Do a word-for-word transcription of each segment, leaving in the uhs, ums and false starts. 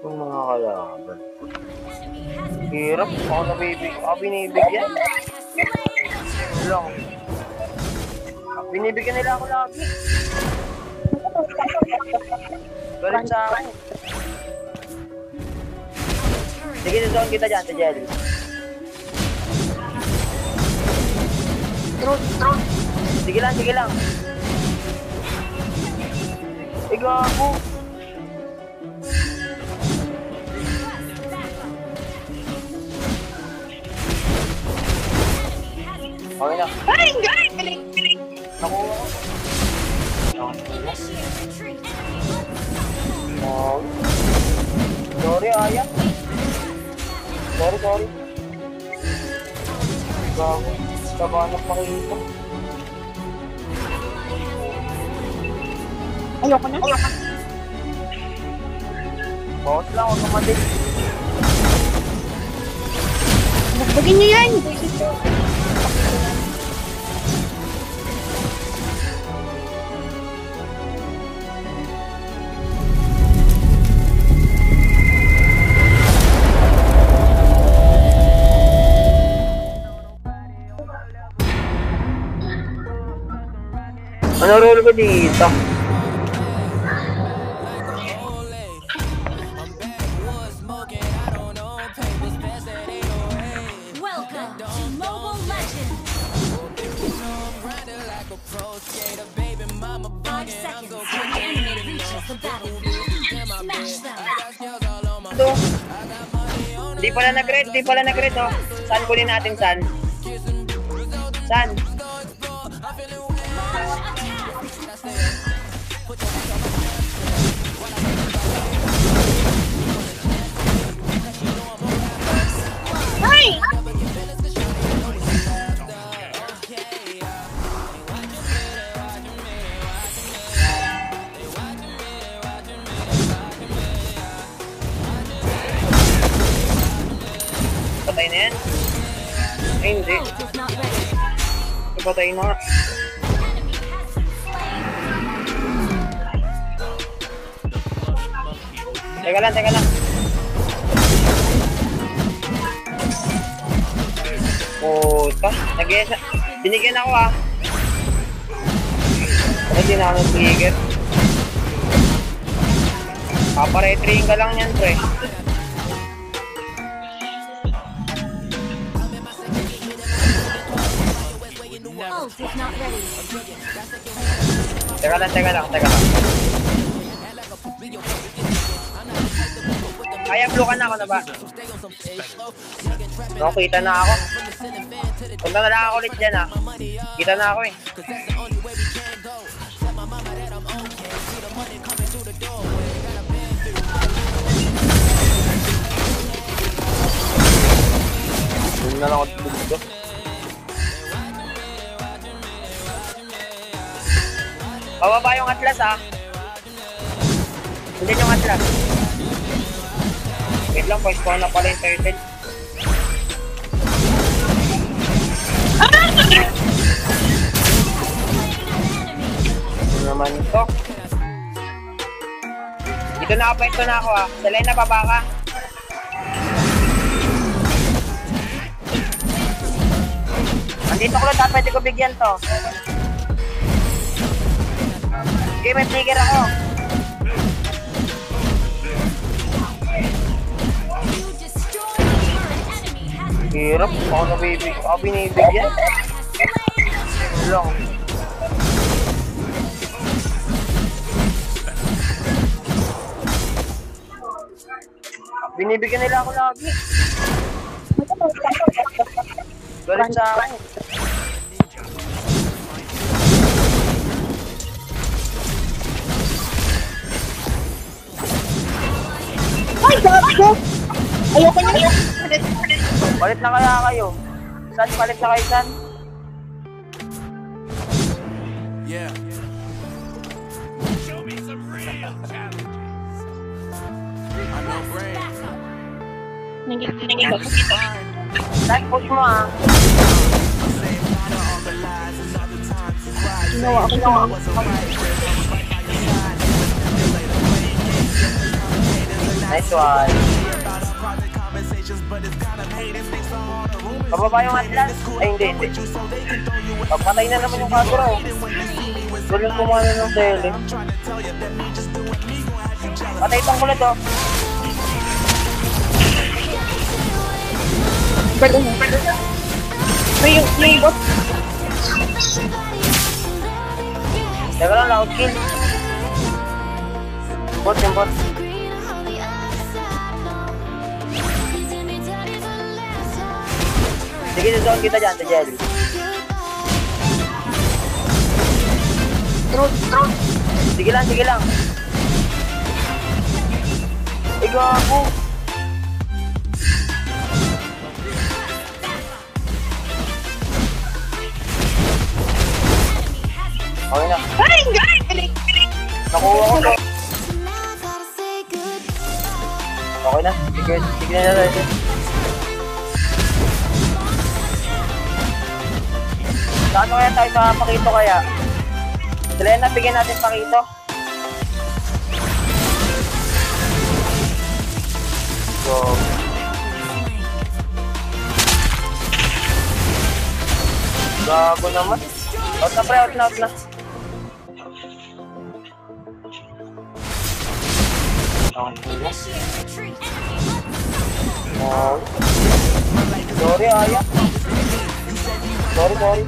Itong mga kalaban. Hirap. Ako nabibig. Ako binibigyan. Lang. Binibigyan nila ako lagi. Galit sa akin. Sige, susukan kita dyan, sa Jelly. Truth, truth. Sige lang, sige lang. Eh, gago. Okay na. Ay, galing, galing, galing. Nakuha ko. Oh. Sorry, Aya. Sorry, sorry. Gago. Tabanap makikita. Ayoko na. Ayoko na. Bawas lang, automatic. Nagbagin niyo yan. Ano role ko dito? Welcome to Mobile Legends. Five seconds till the enemy reaches the battlefield. Smash them. Ito. Di pala nag-red, di pala nag-red, oh. Saan kunin natin, San? San? Ay! Patay na yan? Ay, hindi. Is not ready. Patay na. Teka lang, teka lang. Puta, nag-iisa. Binigyan ako ah. Ano din ako ng trigger? Paparetrying ka lang yan, pre. Ult is not ready. Teka lang, teka lang, teka lang. Kaya blue ka na ako na ba? No, kita na ako. Punta na lang ako ulit dyan ah. Kita na ako eh. Doon na lang ako dito. Pababa yung atlas ah. Hindi yung atlas. Wait lang, pwede ko na pala yung turtle. Ano naman ito? Dito na ako, pwesto na ako ah. Salay na baba ka. Andito ko lang, pwede ko bigyan to. Okay, may trigger ako. Hirap, ako nabibig, ako binibigyan. Lang. Binibigyan nila ako lagi. Galit sa akin. Ay, gago! Ayoko na. Palit na kaya kayo? San? Palit na kayo, San? Yeah. Show me some real challenges. I know brain. Nanginig ako dito. San, push mo ah. Ginawa ako sa Nice one. Pababa yung Atlas. Ay, hindi, hindi. Pagpatay na naman yung Kagura. Guling kumano ng tele. Patay itong kulit, oh. Pardon. May yung, may bot. Teka lang, loud kill. Bot, yung bot. Sige, zone kita dyan, sa Jelly. Truth, truth. Sige lang, sige lang. Ikaw ako. Okay na. Ay, guys! Galing, galing. Nakuha ko to. Okay na. Sige, sige na natin. Saan kaya tayo sa Pakito kaya? Selena, bigyan natin Pakito. So, gago naman. Out na pre, out na, out na. Oh. Sorry, Aya. Sorry, sorry.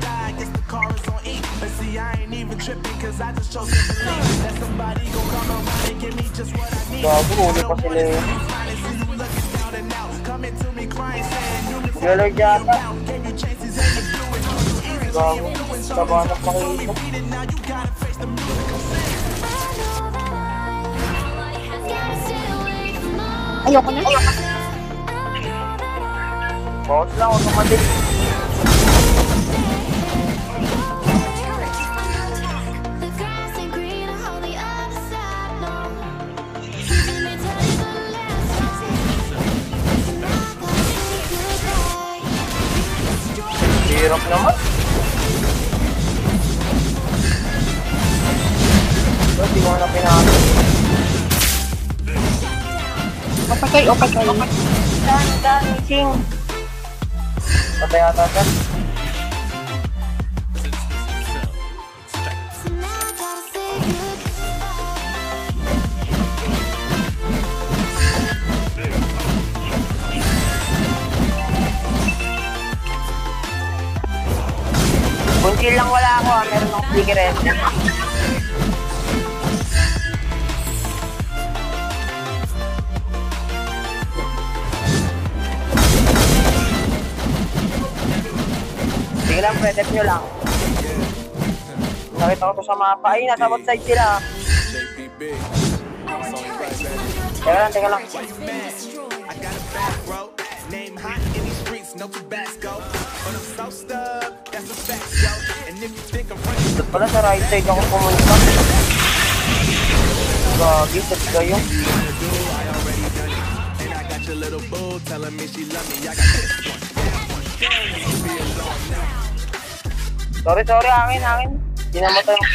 Gago, huli pa sila yun. Galag yata. Gago, taba na Pakito. Ayoko na. Bawas lang, automatic. Hirap naman. So, di ko na pinakit. Opatay, opatay. Dan, dan, king. Patay ata ka. Kunti lang wala ako, ah. Meron akong flicker eh. Sige lang, pre-dep nyo lang. Nakita ko to sa mapa. Ay, nasa bot side sila. J P B. Teka lang, teka lang. I got a back row. Name hot in these streets, no Tabasco. But I'm so stuck, that's a fact, yo. And if you think I'm running, Doon pala sa right side ako pumunta. Gagi, sad kayo. I already done it. And I got your little boo telling me she love me. I got this one, that one. Don't be alone now. Sorry, sorry, akin, akin. Hindi namatay yung...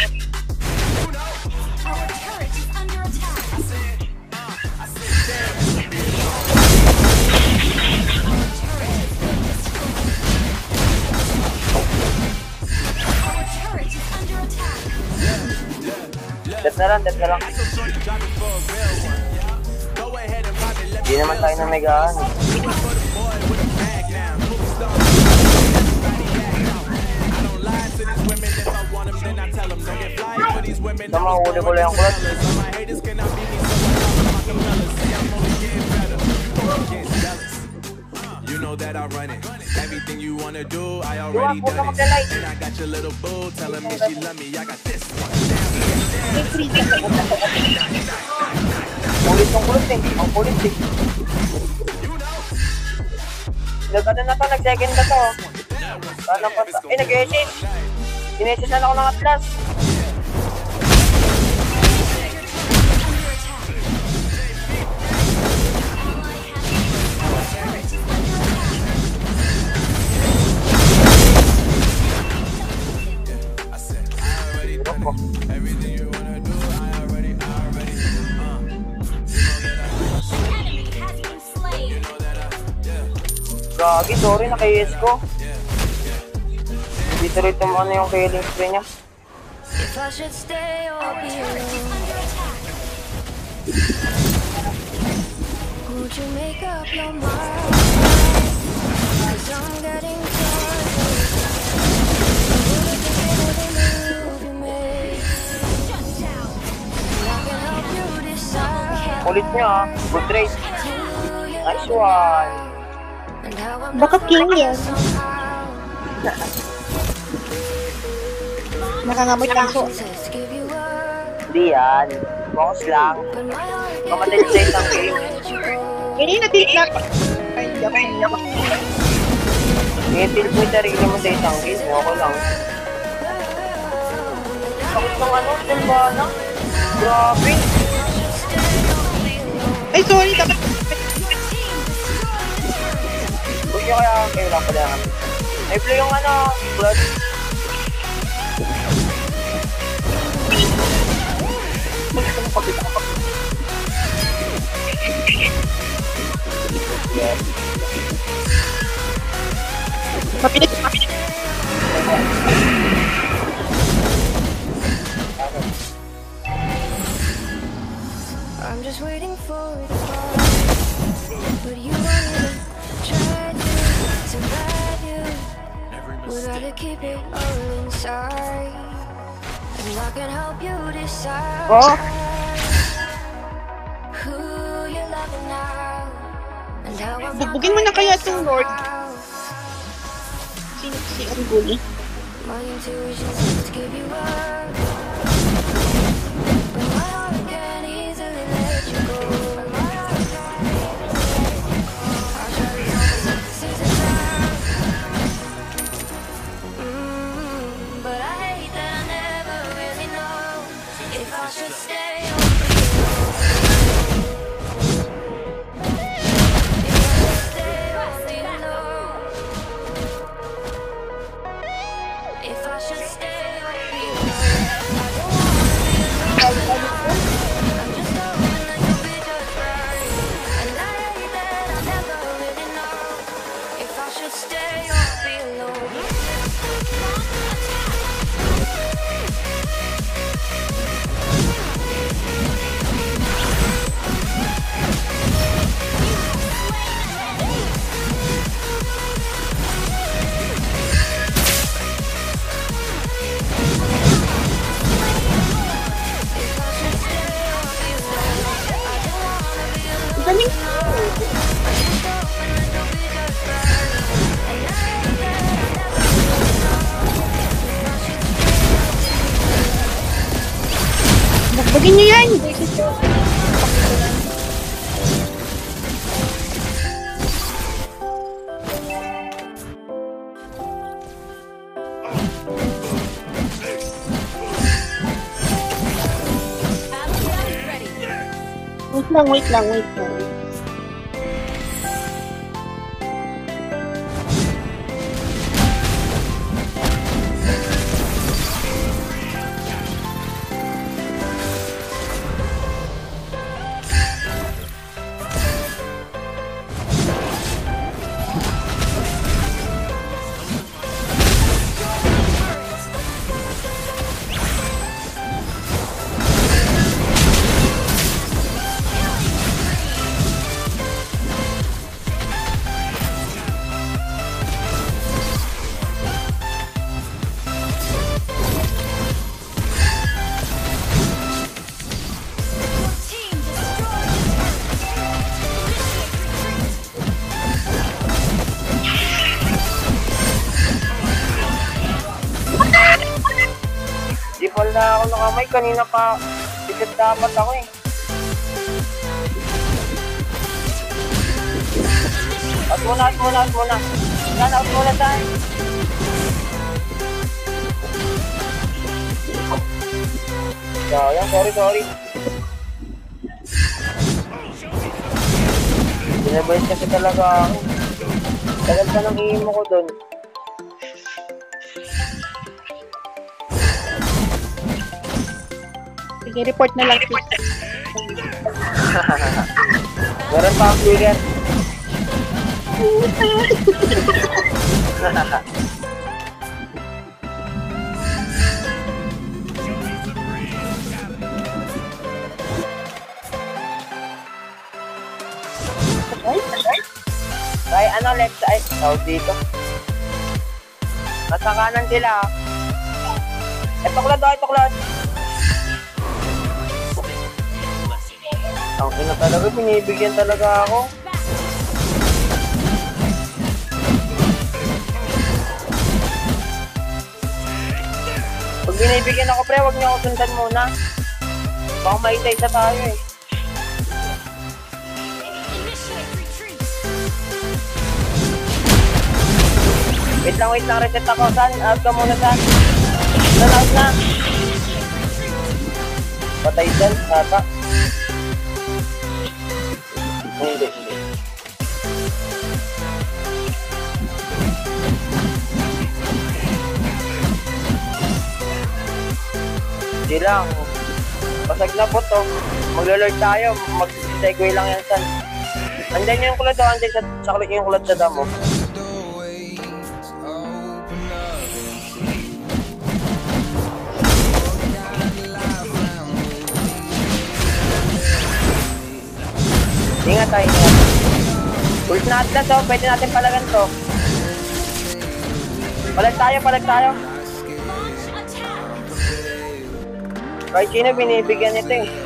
Our turret is under attack. Our turret is under attack. Death na lang, death na lang. Go ahead and pop it, let Hindi naman tayo na megahan. bag now. Movie star. I don't lie to these women. If I want them, then I tell them. Don't get fly for these women. Ito mga huli ko lang yung clutch. So my haters cannot beat me, so I drop them like umbrellas. See, I'm only getting better. You don't get jealous. You know that I run it. Everything you wanna do, I already Huwag ka done it. mag-light. And I got your little boo telling me she love me. I got this one. May freezing. Kulit ng kulit eh. Ang kulit eh. Nag-ano na to, nag-second na to. Sana pa ta. Eh, nag-S-S. Sinesis na ako ng Atlas. Hirap ko. Everything you wanna do, I already, I already. Uh, you know that I Gagi, sorry, naka-E S ko. Hindi tuloy tumano yung killing spree niya. If I should stay or be alone, would you make up your mind? 'Cause I'm getting tired. Would it be better than the move you made? And I can help you decide Ulit niya ah. Good trade. who you Nice love one. and how I'm Baka not king yan. somehow. Nakangamot lang ko. Just give you up, Hindi yan. Focus lang. but my heart Kamatid sa isang game. can't let you go. Hindi na tilt lang. Ay, hindi ako, hindi ako. I-tilt mo yung sarili mo sa isang game. Okay lang. Sakit ng ano, Silvana. Grabe. Ay, sorry. Dapat. Huwag niyo kaya kayo lang pala yan. May play yung ano, blood. Mapilit, mapilit. I'm just waiting for it to fall, but you won't even try to survive you. Would rather keep it all inside, and I can help you decide Oh. who you're loving now, and how I'm not Bugbugin mo na kaya itong Lord. somehow. Sino si Anguli? My intuition says to give you up, but my heart can't easily let you go. My heart can't easily let you go. I try to tell myself this isn't time, mm, but I hate that I never really know if I should stay or be alone. If I should stay or be alone. If I should stay or be alone. I don't wanna be alone. I'm just hoping that you'll be just right. And I hate that I never really know if I should stay or be alone. If I should stay or be alone. I don't wanna be alone. Galing. I'm just hoping that you'll be just right. And I hate that I never really know if I should stay or be alone. Bugbugin niyo yan. Wait lang, wait lang, wait lang. Di pala ako nakamay. Kanina pa. Bigat dapat ako eh. Out muna, out muna, out muna. Yan, out muna tayo. Sayang, sorry, sorry. Binabayad kasi talaga ako. Tagal pa nang iimo ko dun. Sige, report na lang. Meron pa ang trigger. Ay, ano, left side. Tawag dito. Nasa kanan sila. Eh, tuklad daw, tuklad. Ang ina talaga, binibigyan talaga ako. Pag binibigyan ako, pre, huwag niyo ako sundan muna. Baka maitay-isa tayo eh. Wait lang, wait lang, reset ako. San? Out ka muna, San. San, out na. Patay dyan, tata. Hindi, hindi. Hindi lang. Pasag na po to. Maglo-lord tayo. Mag-segue lang yan, San. Andyan yung kulad daw. Andyan sa, sa yung kulad sa damo. Ingat tayo, ingat. Ult na atlas, oh. Pwede natin palagan to. Palag tayo, palag tayo. Kahit sino binibigyan nito eh.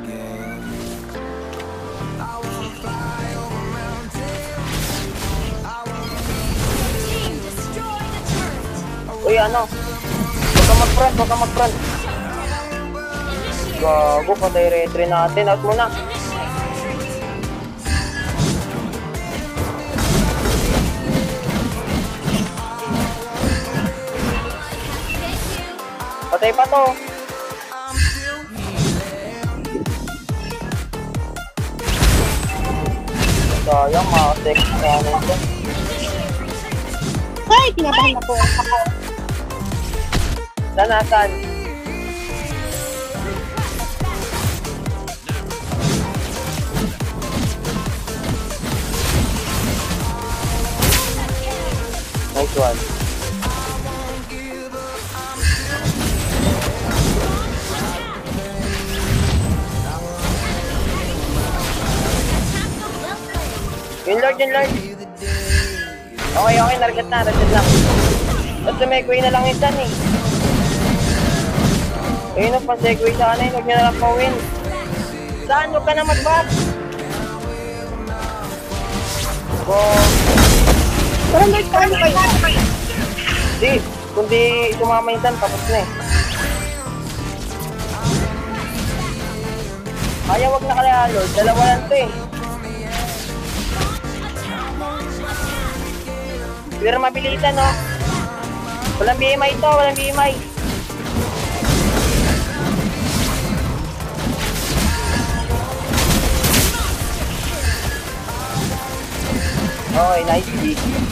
Uy, ano? Huwag ka mag-front, huwag ka mag-front. Gago, patay retry natin. Out muna. Patay pa to. Sayang, makasek na nito. Ay, kinabahan ako. Saan, nasan? Nice one. Yung Lord, yung Lord. Okay, okay, naragad na, naragad lang. At sumegway na lang yung San eh. Ayun o, pa-segway sa kanin, huwag nyo na lang pa-win. Saan? Huwag ka na mag-back. Go. Pero Lord, paano kayo? Di, kundi sumama yung San, tapos na eh. Kaya wag na kaya Lord, dalawa lang to eh. Pero mabilisan, no? Walang B M I to, walang B M I. Okay, nice G.